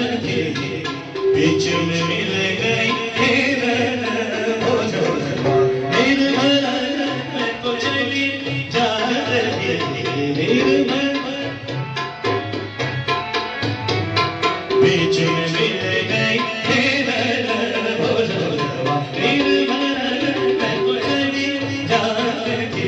बीच में मिल गई वो जो निर्मल को चली जा रही निर्मल बीच में मिल गई वो जो निर्मल को चली जा रही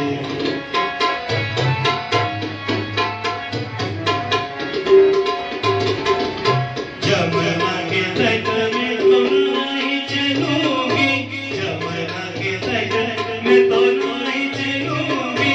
जमुना के तट में तो नहीं चलूंगी जमुना के तट में तो नहीं चलूंगी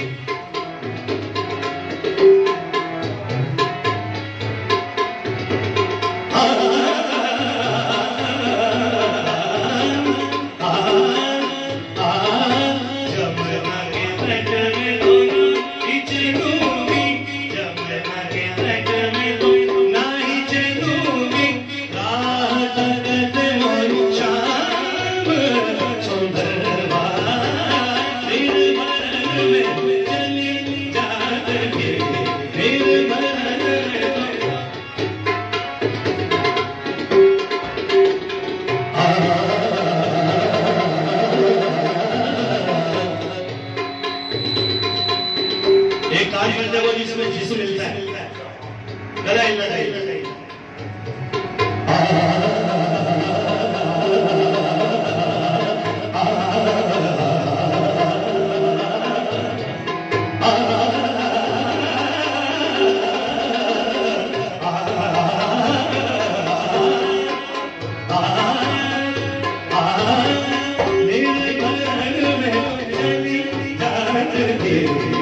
जमुना के तट में तो नहीं चलूंगी जमुना के तट में तो नहीं चलूंगी राह तकत मोर शाम सुंदरवा निर्मल में चली जात के निर्मल एक काज मिलता है वो जिसमें जिसु मिलता है लड़ाई लड़ाई लड़ाई निर्मल में चली जात के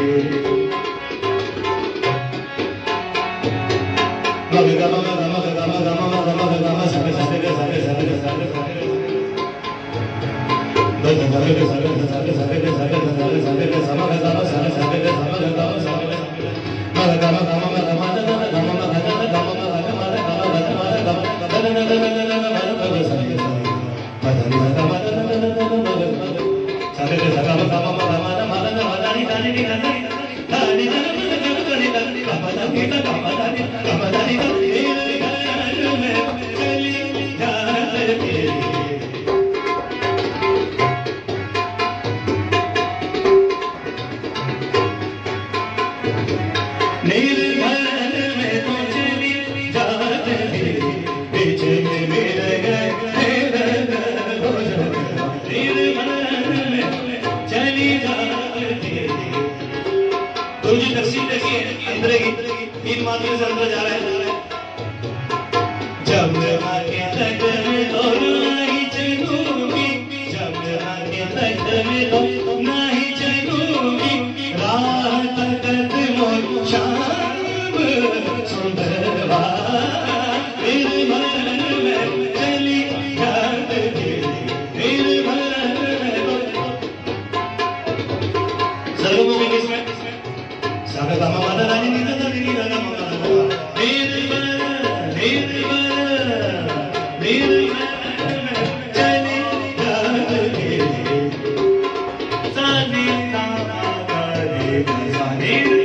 निर्मल में तो चली जात है बीच में मिल गए निर्मल में चली जात है तो जी तफसील देखिए अंदर की तीन मात्रा से अंदर जा रहा है जमुना के तट में तो नहीं चलूंगी जमुना के तट में तो नहीं चलूंगी राह तकत मोर शाम सुंदरवा निर्मल में चली जात के निर्मल सर्वों में किसमें सागर दामा माता रानी नीता दानी नीता दामा निर्मल निर्मल निर्मल में चली जात के सानी तारा रे सानी